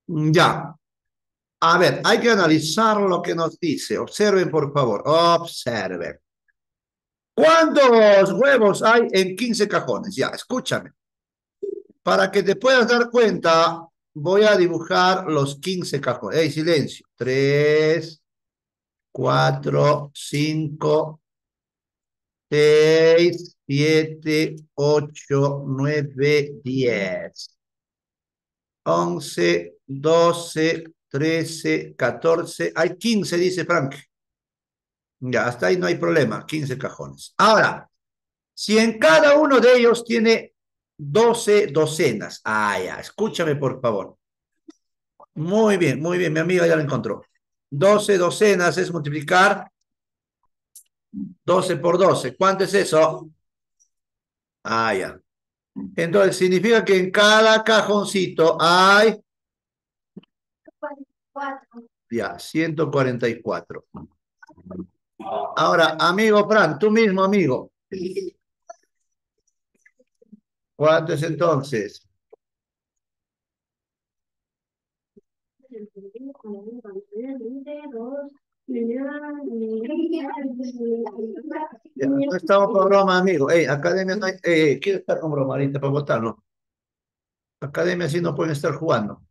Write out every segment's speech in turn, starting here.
Ya. A ver, hay que analizar lo que nos dice. Observen, por favor. Observen. ¿Cuántos huevos hay en 15 cajones? Ya, escúchame. Para que te puedas dar cuenta, voy a dibujar los 15 cajones. ¡Ey, silencio! 3, 4, 5, 6, 7, 8, 9, 10, 11, 12, 13, 14. Hay 15, dice Frank. Ya, hasta ahí no hay problema. 15 cajones. Ahora, si en cada uno de ellos tiene 12 docenas. Ah, ya, escúchame por favor. Muy bien, mi amiga ya lo encontró. 12 docenas es multiplicar 12 por 12. ¿Cuánto es eso? Ah, ya. Entonces significa que en cada cajoncito hay, ya, 144. Ahora, amigo Fran, tú mismo, amigo. ¿Cuánto es entonces? Ya, no estamos con broma, amigo. Ey, academia no hay. ¿Quiere estar con broma ahorita para votarlo? Academia sí no pueden estar jugando.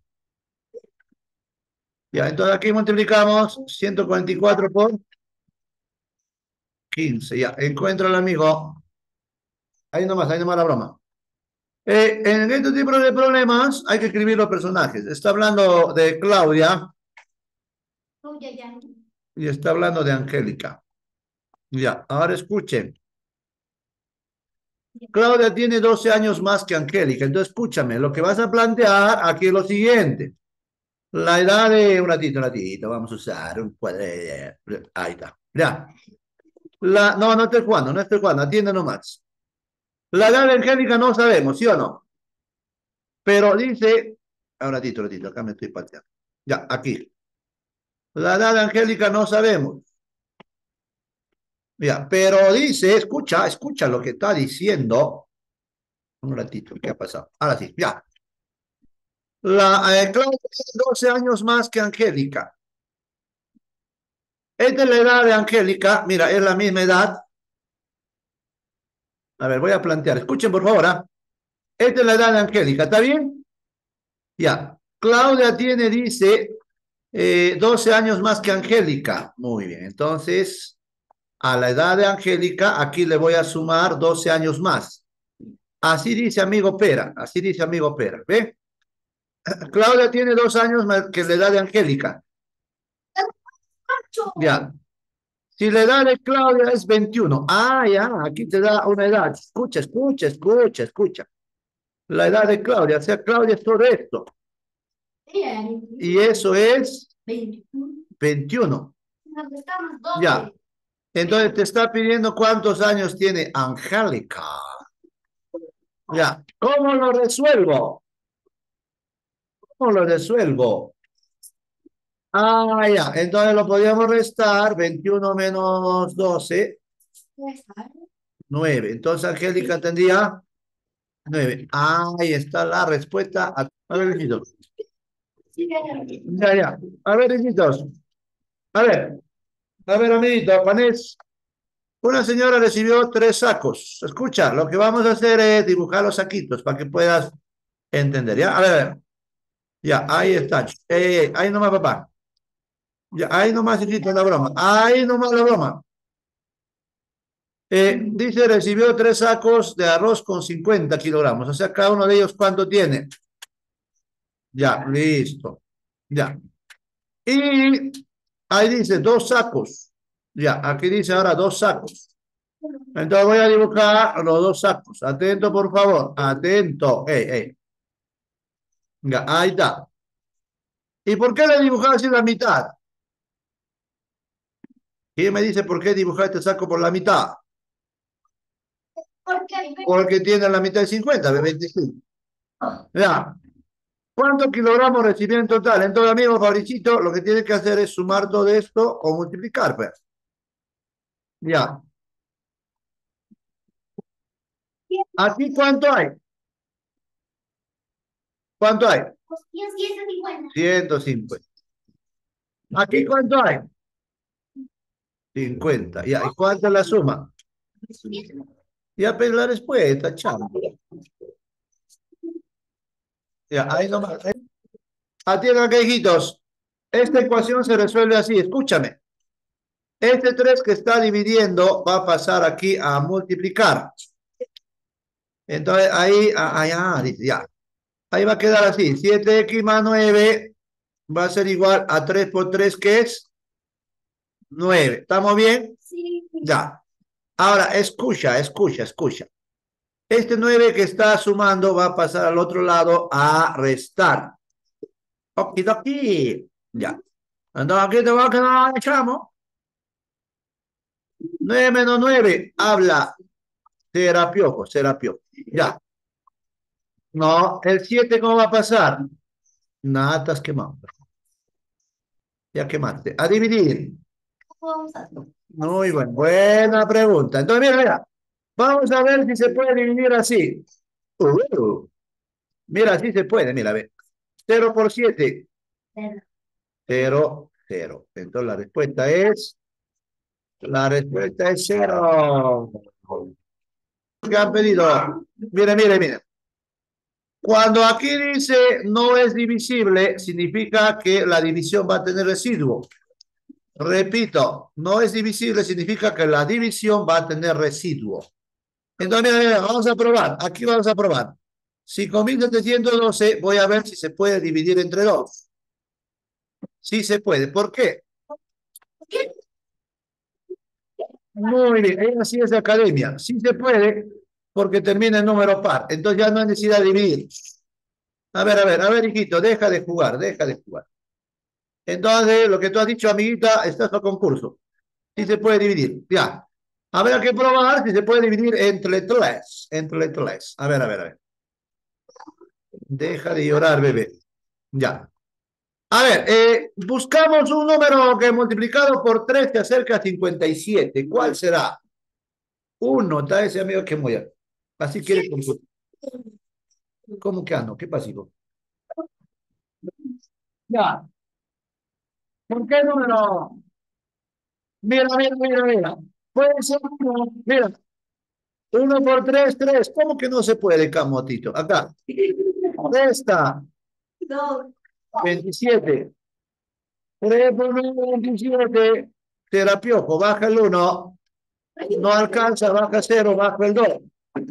Ya, entonces aquí multiplicamos 144 por 15. Ya, encuentro al amigo. Ahí nomás la broma. En este tipo de problemas hay que escribir los personajes. Está hablando de Claudia y está hablando de Angélica. Ya, ahora escuchen. Claudia tiene 12 años más que Angélica. Entonces, escúchame, lo que vas a plantear aquí es lo siguiente. La edad de un ratito, vamos a usar un cuadro. Ahí está. Ya. No, no estoy jugando, atiende nomás. La edad de Angélica no sabemos, ¿sí o no? Pero dice, un ratito, acá me estoy pateando. Ya, aquí. La edad de Angélica no sabemos. Ya, pero dice, escucha lo que está diciendo. Un ratito, ¿qué ha pasado? Ahora sí, ya. Claudia tiene 12 años más que Angélica. Esta es la edad de Angélica, mira, es la misma edad. A ver, voy a plantear, escuchen por favor, ¿ah? Esta es la edad de Angélica, ¿está bien? Ya. Claudia tiene, dice, 12 años más que Angélica. Muy bien, entonces, a la edad de Angélica, aquí le voy a sumar 12 años más. Así dice amigo Pera, así dice amigo Pera, ¿ve? Claudia tiene 2 años más que la edad de Angélica. Ya. Si la edad de Claudia es 21. Ah, ya, aquí te da una edad. Escucha. La edad de Claudia, o sea, Claudia es todo esto. Y eso es 21. Ya. Entonces te está pidiendo cuántos años tiene Angélica. Ya. ¿Cómo lo resuelvo? ¿Cómo lo resuelvo? Ah, ya. Entonces lo podríamos restar. 21 menos 12, 9. Entonces Angélica tendría 9. Ahí está la respuesta. A ver, hijitos. Ya. A ver, hijitos. A ver, amiguito, Panés. Una señora recibió 3 sacos. Escucha, lo que vamos a hacer es dibujar los saquitos para que puedas entender, ¿ya? A ver, ya, ahí está. Ahí nomás, papá. Ya, ahí nomás, hijito, la broma. Ahí nomás la broma. Dice, recibió 3 sacos de arroz con 50 kilogramos. O sea, cada uno de ellos, ¿cuánto tiene? Ya, listo. Ya. Y ahí dice 2 sacos. Ya, aquí dice ahora 2 sacos. Entonces voy a dibujar los 2 sacos. Atento, por favor. Atento. Ey. Ya, ahí está. ¿Y por qué le dibujaba así la mitad? ¿Quién me dice por qué dibujar este saco por la mitad? Porque tiene la mitad de 50, de 25. Ya. ¿Cuántos kilogramos recibió en total? Entonces, amigo Fabricito, lo que tiene que hacer es sumar todo esto o multiplicar, pues. Ya. ¿Aquí cuánto hay? ¿Cuánto hay? 150. ¿Aquí cuánto hay? 50. Ya, ¿y cuánto es la suma? Ya, pues la respuesta, chamo. Ya, ahí nomás. Atiendan, que hijitos. Esta ecuación se resuelve así, escúchame. Este 3 que está dividiendo va a pasar aquí a multiplicar. Entonces ahí, ya. Ahí va a quedar así. 7x más 9 va a ser igual a 3 por 3, que es 9. ¿Estamos bien? Sí. Ya. Ahora, escucha. Este 9 que está sumando va a pasar al otro lado a restar. Aquí. Ya. Entonces aquí te va a quedar, chamo. 9 menos 9, habla. Será piojo. Ya. No, el 7, ¿cómo va a pasar? Nada, estás quemado. Ya quemaste. A dividir. Muy bueno. Buena pregunta. Entonces, mira. Vamos a ver si se puede dividir así. Mira, así se puede. Mira, ve. 0 por 7. 0, 0. Entonces la respuesta es 0. ¿Qué han pedido? Mire. Cuando aquí dice no es divisible, significa que la división va a tener residuo. Repito, no es divisible, significa que la división va a tener residuo. Entonces, mira, vamos a probar. Aquí vamos a probar. Si con 1712 voy a ver si se puede dividir entre 2. Sí se puede. ¿Por qué? Muy bien. Ella sí es de academia. Sí se puede porque termina en número par. Entonces ya no hay necesidad de dividir. A ver, hijito, deja de jugar. Entonces, lo que tú has dicho, amiguita, estás a concurso. Sí se puede dividir. Ya. Habrá que probar si se puede dividir entre 3. Entre 3. A ver. Deja de llorar, bebé. Ya. A ver, buscamos un número que multiplicado por 3 te acerca a 57. ¿Cuál será? Uno, está ese amigo que muy. Así quiere computar. ¿Cómo que ando? ¿Qué pasivo? Ya. ¿Por qué número? Mira. Puede ser uno. Mira, uno por 3, 3. ¿Cómo que no se puede, Camotito? Acá. Resta. 27. 3 por 9, 27. Terapiojo, baja el 1. No alcanza, baja 0, baja el 2.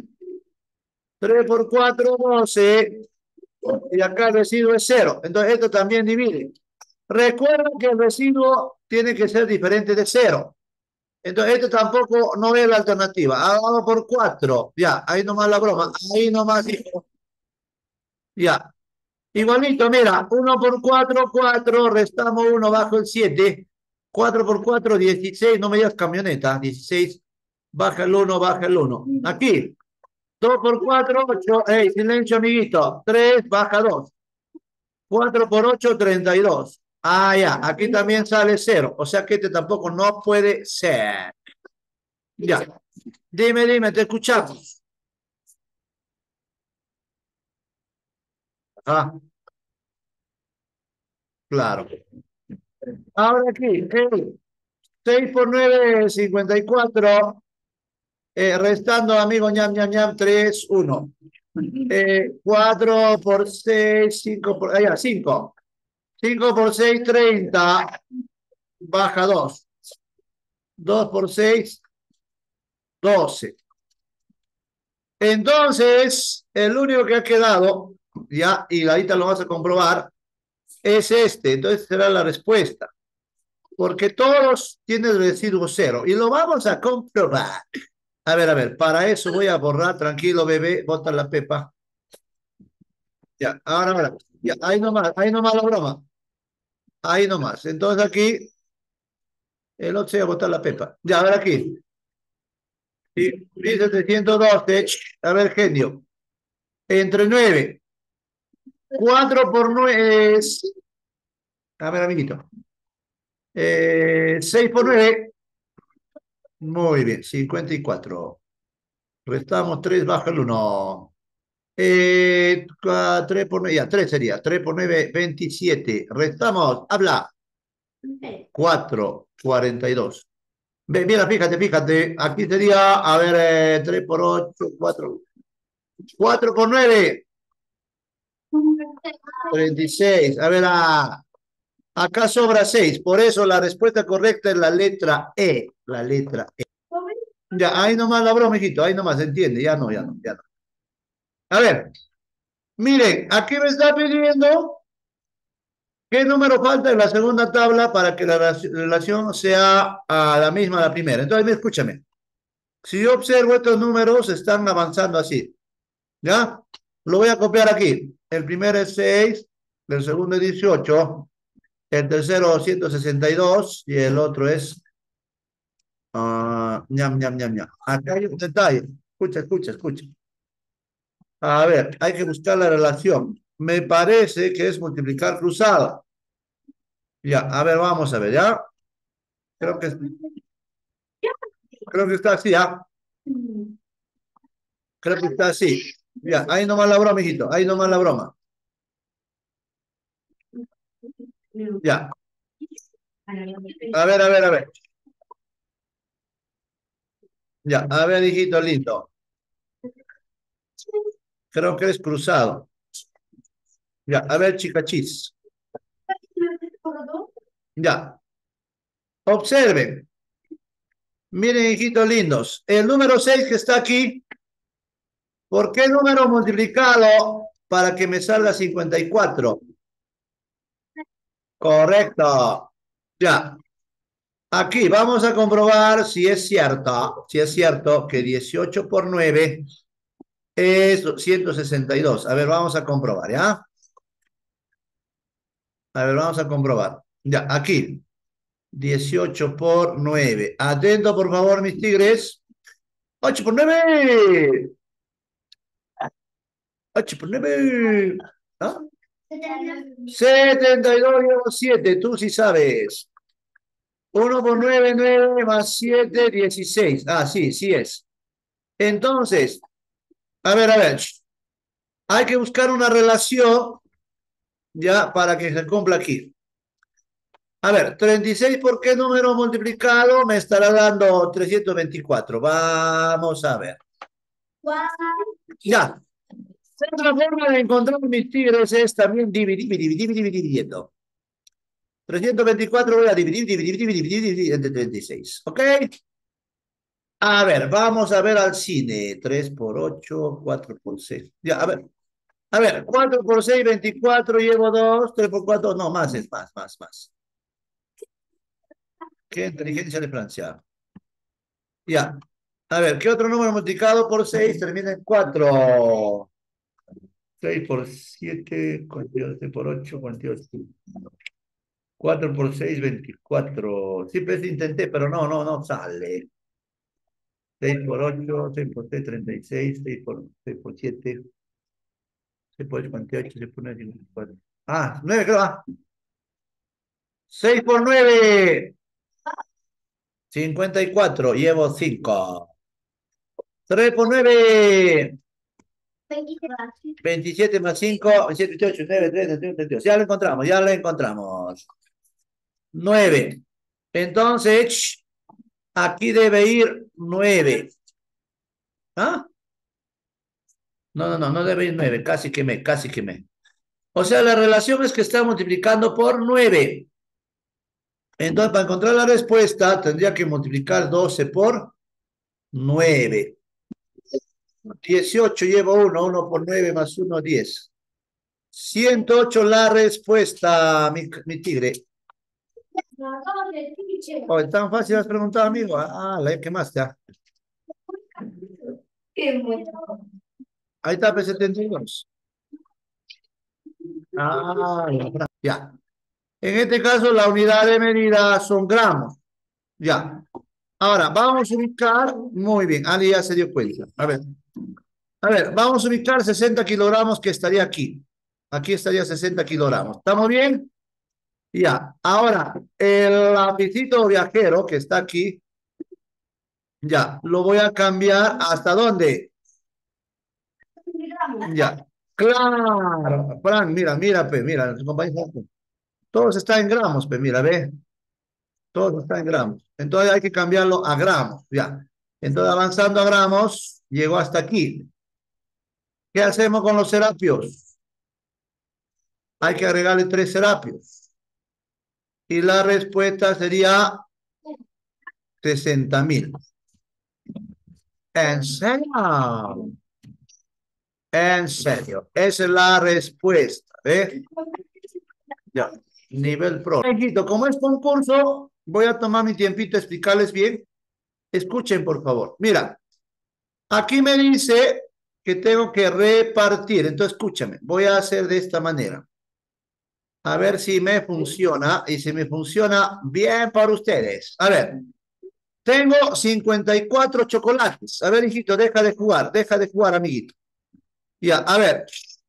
3 por 4, 12. Y acá el residuo es 0. Entonces esto también divide. Recuerda que el residuo tiene que ser diferente de 0. Entonces esto tampoco no es la alternativa. Vamos por 4. Ya, ahí nomás la broma. Ahí nomás, hijo. Ya. Igualito, mira, 1 por 4, 4. Restamos 1 bajo el 7. 4 por 4, 16. No me digas camioneta. 16. Baja el 1, baja el 1. Aquí. 2 por 4, 8. Hey, silencio, amiguito. 3, baja 2. 4 por 8, 32. Ya. Aquí también sale 0. O sea que este tampoco no puede ser. Ya. Dime, te escuchamos. Ah, claro. Ahora aquí. 6 por 9, 54. Restando, amigo, ñam, 3, 1. 4 por 6, 5 por... Allá, 5. 5 por 6, 30. Baja 2. 2 por 6, 12. Entonces, el único que ha quedado, ya, y ahorita lo vas a comprobar, es este. Entonces será la respuesta. Porque todos tienen residuo 0. Y lo vamos a comprobar. A ver, para eso voy a borrar, tranquilo, bebé, bota la pepa. Ya, ahora, ya, ahí nomás la broma. Ahí nomás. Entonces aquí, el otro se va a botar la pepa. Ya, a ver aquí. Sí, 1712. A ver, genio. Entre 9. 4 por 9 es. A ver, amiguito. 6 por 9. Muy bien, 54. Restamos 3, baja el 1. 3 por 9, ya, 3 sería. 3 por 9, 27. Restamos, habla. 4, 42. Mira, fíjate. Aquí sería, a ver, 3 por 8, 4. 4 por 9, 36. A ver, acá sobra 6. Por eso la respuesta correcta es la letra E. La letra E. Ya, ahí nomás la broma, mijito. Ahí nomás, entiende. Ya no. A ver, miren, aquí me está pidiendo qué número falta en la segunda tabla para que la relación sea la misma a la primera. Entonces, escúchame. Si yo observo estos números, están avanzando así. ¿Ya? Lo voy a copiar aquí. El primero es 6, el segundo es 18, el tercero 162 y el otro es ñam. Acá hay un detalle. Escucha. A ver, hay que buscar la relación. Me parece que es multiplicar cruzado. Ya, a ver, vamos a ver, ¿ya? Creo que, creo que está así, ¿ya? Creo que está así. Ya, ahí nomás la broma, hijito. Ahí nomás la broma. Ya. A ver. Ya, a ver, hijito lindo. Creo que es cruzado. Ya, a ver, chicachis. Ya, observen. Miren, hijitos lindos. El número 6 que está aquí, ¿por qué número multiplicado para que me salga 54? Correcto. Ya, aquí vamos a comprobar si es cierto que 18 por 9 es 162. A ver, vamos a comprobar, ¿ya? A ver, vamos a comprobar. Ya, aquí. 18 por 9. Atento, por favor, mis tigres. 8 por 9. 8 por 9. ¿Ah? 72 llevo 7. Tú sí sabes. 1 por 9, 9 más 7, 16. Ah, sí es. Entonces, a ver. Hay que buscar una relación ya para que se cumpla aquí. A ver, 36 por qué número multiplicado me estará dando 324. Vamos a ver. Ya. Otra forma de encontrar mis tigres es también dividiendo. 324 voy a dividir entre 36. ¿Ok? A ver, vamos a ver al cine. 3 por 8, 4 por 6. Ya, a ver, 4 por 6, 24, llevo 2, 3 por 4, no, más es más. Qué inteligencia de Francia. Ya. A ver, ¿qué otro número multiplicado por 6 termina en 4? 6 por 7, 48 por 8, 48. 4 por 6, 24. Siempre intenté, pero no sale. 6 por 8, 6 por 6, 36, 6 por 7, 6 por 8, 48, 6 por 9, 54. 9, creo. 6 por 9, 54. Llevo 5. 3 por 9, 27 más 5, 27, 28, 9, 3, 31, 32. Ya lo encontramos. 9. Entonces, aquí debe ir 9. ¿Ah? No debe ir 9. Casi quemé. O sea, la relación es que está multiplicando por 9. Entonces, para encontrar la respuesta, tendría que multiplicar 12 por 9. 18 llevo 1 por 9 más 1, 10. 108 la respuesta, mi tigre. Oh, tan fácil has preguntado, amigo. La que más ya. Ahí está, P72. Ya. En este caso, la unidad de medida son gramos. Ya. Ahora, vamos a ubicar, muy bien, Ali ya se dio cuenta. A ver, vamos a ubicar 60 kilogramos que estaría aquí. Aquí estaría 60 kilogramos. ¿Estamos bien? Ya. Ahora, el lapicito viajero que está aquí, ya, lo voy a cambiar. ¿Hasta dónde? Ya. Claro. Fran, mira, mira, pe, mira, compañeros, todo está en gramos, pe, mira, ve. Todo está en gramos. Entonces hay que cambiarlo a gramos, ya. Entonces avanzando a gramos, llegó hasta aquí. ¿Qué hacemos con los serapios? Hay que agregarle 3 serapios. Y la respuesta sería 60.000. ¿En serio? En serio. Esa es la respuesta. ¿Ves? Ya. Nivel pro. Hijito, como es concurso, voy a tomar mi tiempito a explicarles bien. Escuchen, por favor. Mira, aquí me dice que tengo que repartir. Entonces, escúchame. Voy a hacer de esta manera. A ver si me funciona y si me funciona bien para ustedes. A ver, tengo 54 chocolates. A ver, hijito, deja de jugar, amiguito. Ya, a ver,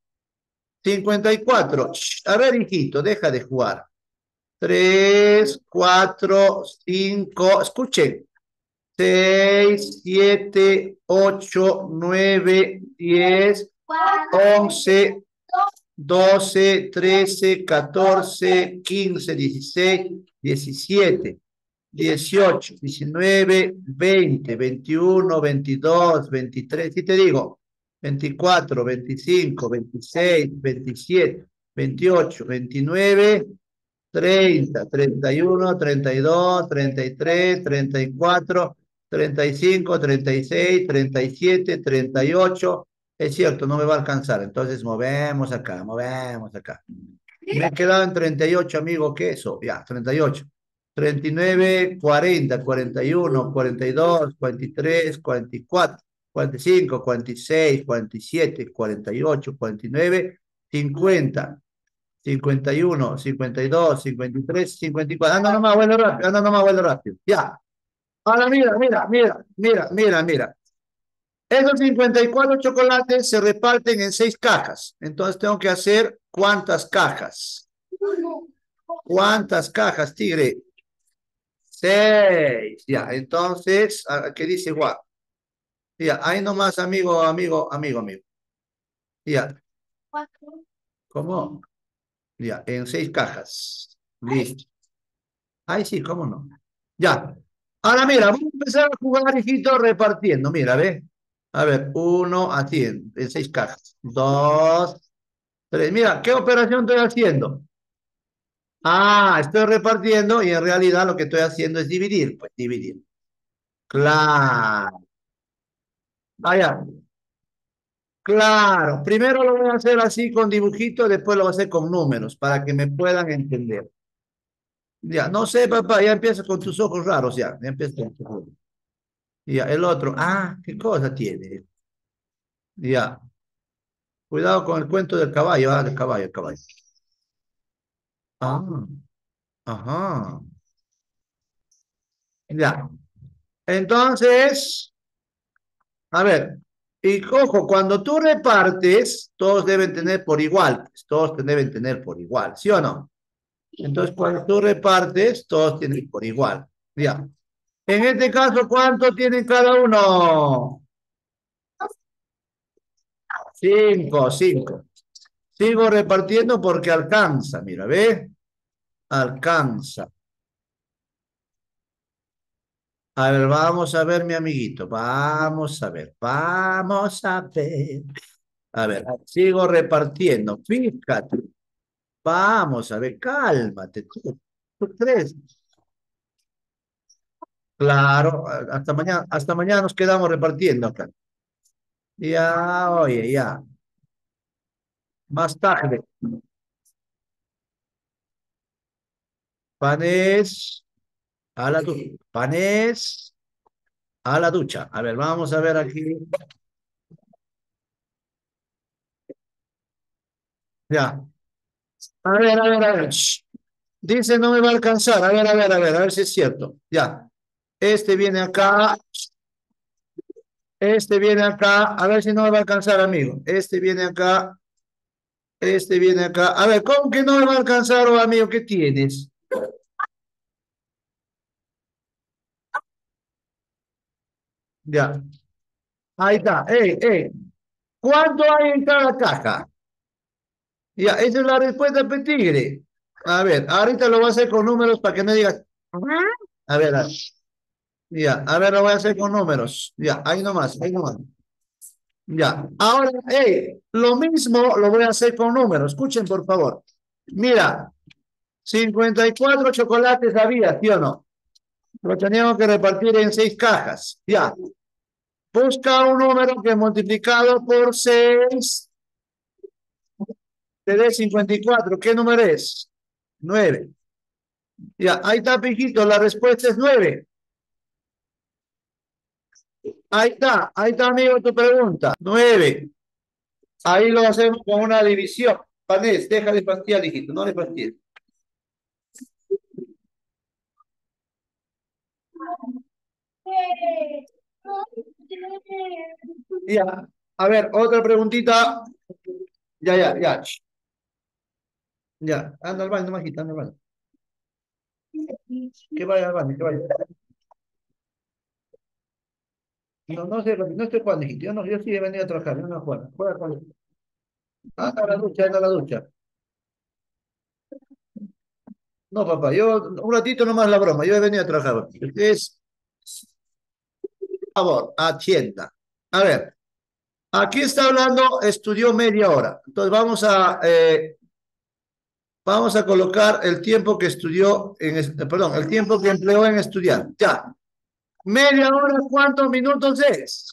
54. A ver, hijito, deja de jugar. 3, 4, 5. Escuchen. 6, 7, 8, 9, 10, 11, 12, 13, 14, 15, 16, 17, 18, 19, 20, 21, 22, 23, ¿sí te digo? 24, 25, 26, 27, 28, 29, 30, 31, 32, 33, 34, 35, 36, 37, 38. Es cierto, no me va a alcanzar. Entonces movemos acá, movemos acá. Me he quedado en 38, amigo, ¿qué eso? Ya, 38. 39, 40, 41, 42, 43, 44, 45, 46, 47, 48, 49, 50. 51, 52, 53, 54. Anda nomás, vuelo rápido, anda nomás, vuelo rápido. Ya. Ahora mira, mira, mira, mira, mira, mira. Esos 54 chocolates se reparten en 6 cajas. Entonces tengo que hacer ¿cuántas cajas? ¿Cuántas cajas, tigre? 6. Ya, entonces, ¿qué dice Juan? Ya, ahí nomás, amigo, amigo, amigo, amigo. Ya, ¿cómo? Ya, en 6 cajas. Listo. Ay, sí, ¿cómo no? Ya. Ahora mira, vamos a empezar a jugar, hijito, repartiendo. Mira, ve. A ver, uno, así, en 6 cajas. Dos, tres. Mira, ¿qué operación estoy haciendo? Ah, estoy repartiendo y en realidad lo que estoy haciendo es dividir. Pues dividir. Claro. Vaya, claro. Primero lo voy a hacer así con dibujitos, después lo voy a hacer con números para que me puedan entender. Ya, no sé, papá, ya empieza con tus ojos raros, ya. Ya empieza con tus ojos. Ya, el otro. Ah, ¿qué cosa tiene? Ya. Cuidado con el cuento del caballo, del caballo, el caballo. Ah, ajá. Ya. Entonces, a ver, y ojo, cuando tú repartes, todos deben tener por igual, pues, todos te deben tener por igual, ¿sí o no? Entonces, cuando tú repartes, todos tienen por igual. Ya. En este caso, ¿cuánto tienen cada uno? 5, 5. Sigo repartiendo porque alcanza, mira, ¿ve? Alcanza. A ver, vamos a ver, mi amiguito. Vamos a ver, vamos a ver. A ver, sigo repartiendo. Fíjate. Vamos a ver, cálmate. ¿Tú crees? Claro, hasta mañana nos quedamos repartiendo acá. Ya, oye, ya. Más tarde. Panes a la ducha. Panes a la ducha. A ver, vamos a ver aquí. Ya. A ver. Shh. Dice no me va a alcanzar. A ver si es cierto. Ya. Este viene acá, este viene acá. A ver si no me va a alcanzar, amigo. Este viene acá, este viene acá. A ver, ¿cómo que no me va a alcanzar, oh, amigo? ¿Qué tienes? Ya. Ahí está. Ey, ey. ¿Cuánto hay en cada caja? Ya, esa es la respuesta, Petigre. A ver, ahorita lo voy a hacer con números para que no digas. A ver, ya, a ver, lo voy a hacer con números. Ya, ahí nomás, ahí nomás. Ya, ahora, hey, lo mismo lo voy a hacer con números. Escuchen, por favor. Mira, 54 chocolates había, ¿sí o no? Lo teníamos que repartir en 6 cajas. Ya. Busca un número que multiplicado por 6 te dé 54. ¿Qué número es? 9. Ya, ahí está, pijito, la respuesta es 9. Ahí está, amigo, tu pregunta. 9. Ahí lo hacemos con una división. Panés, deja de fastidiar, hijito, no le fastidies. Ya, a ver, otra preguntita. Ya, ya, ya. Ya, anda al baño, majita, anda al baño. Que vaya al baño, que vaya. No, no sé, no estoy jugando, hijito. Yo sí he venido a trabajar, no no juego. Juega con. Anda a la ducha, anda a la ducha. No, papá, yo un ratito nomás la broma, yo he venido a trabajar. Es, por favor, atienda. A ver, aquí está hablando, estudió media hora. Entonces vamos a colocar el tiempo que estudió, perdón, el tiempo que empleó en estudiar. Ya. Media hora, ¿cuántos minutos es?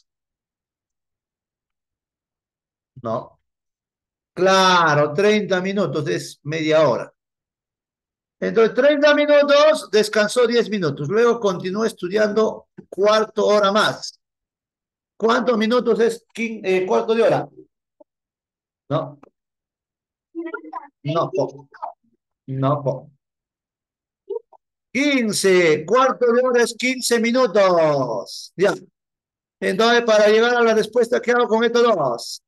No. Claro, 30 minutos es media hora. Entonces, 30 minutos, descansó 10 minutos. Luego continuó estudiando cuarto hora más. ¿Cuántos minutos es cuarto de hora? No, no, no. 15, cuarto de hora es 15 minutos. Ya. Entonces, para llegar a la respuesta, ¿qué hago con estos dos?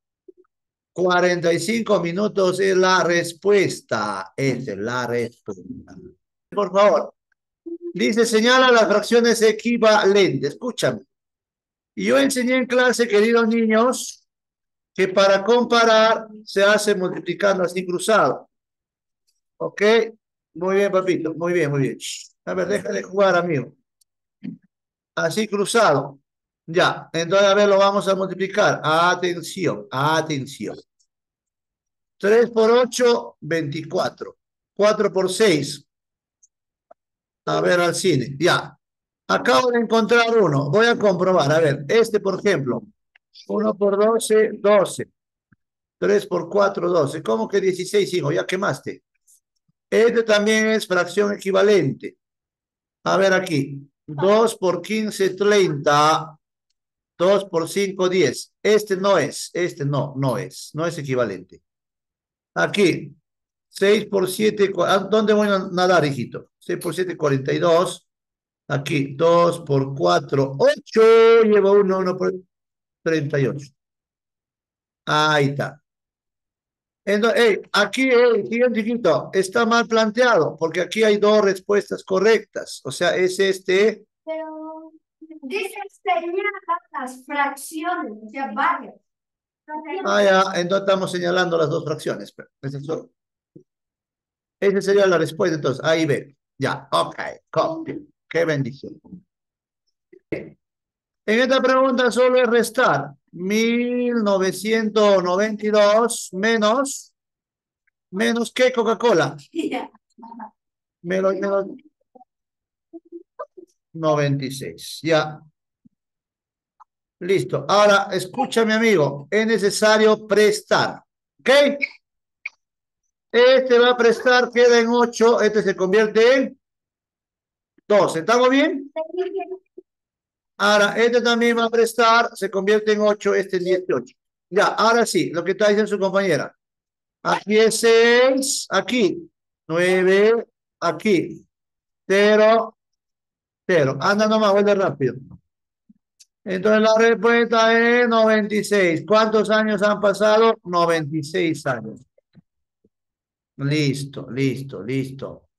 45 minutos es la respuesta. Esa es la respuesta. Por favor. Dice, señala las fracciones equivalentes. Escúchame. Yo enseñé en clase, queridos niños, que para comparar se hace multiplicando así cruzado. ¿Ok? Muy bien, papito. Muy bien, muy bien. A ver, déjale jugar, amigo. Así cruzado. Ya. Entonces, a ver, lo vamos a multiplicar. Atención, atención. 3 por 8, 24. 4 por 6. A ver, al cine. Ya. Acabo de encontrar uno. Voy a comprobar. A ver, este, por ejemplo. 1 por 12, 12. 3 por 4, 12. ¿Cómo que 16, hijo? Ya quemaste. Este también es fracción equivalente. A ver aquí. 2 por 15, 30. 2 por 5, 10. Este no es. Este no es. No es equivalente. Aquí. 6 por 7. ¿Dónde voy a nadar, hijito? 6 por 7, 42. Aquí. 2 por 4, 8. Llevo 1 por 38. Ahí está. Entonces, aquí, siguiente, chiquito, está mal planteado, porque aquí hay dos respuestas correctas. O sea, es este. Pero dice señala las fracciones, o sea, varias. Ah, ya, entonces estamos señalando las dos fracciones. Esa sería la respuesta, entonces, ahí ve. Ya, ok, copy. Qué bendición. En esta pregunta solo es restar 1992 menos ¿qué Coca-Cola? Menos 96. Ya. Listo. Ahora, escúchame, amigo. Es necesario prestar. ¿Ok? Este va a prestar, queda en 8. Este se convierte en 12. ¿Estamos bien? Ahora, este también va a prestar, se convierte en 8. Este en 18. Ya, ahora sí, lo que está diciendo su compañera. Aquí es 6. Aquí. 9. Aquí. 0. 0. Anda nomás, vuelve rápido. Entonces la respuesta es 96. ¿Cuántos años han pasado? 96 años. Listo, listo, listo.